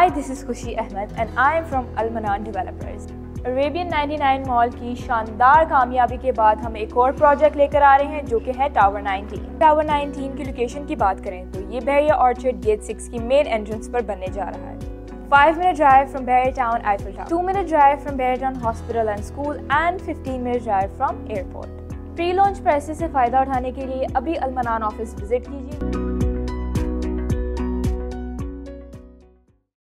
Hi, this is Khushi Ahmed and I am from Al-Manan Developers. Arabian 99 mall की शानदार कामयाबी के बाद हम एक और प्रोजेक्ट लेकर आ रहे हैं जो कि है टावर 19। टावर 19 की लोकेशन की बात करें तो ये बहरिया ऑर्चर्ड गेट 6 की मेन एंट्रेंस पर बनने जा रहा है। 5-minute drive from Bahria Town Eiffel Tower, 2-minute drive from Bahria Town Hospital and School and 15-minute drive from airport। Pre launch prices से फ़ायदा उठाने के लिए अभी अल-मनान ऑफिस विजिट कीजिए।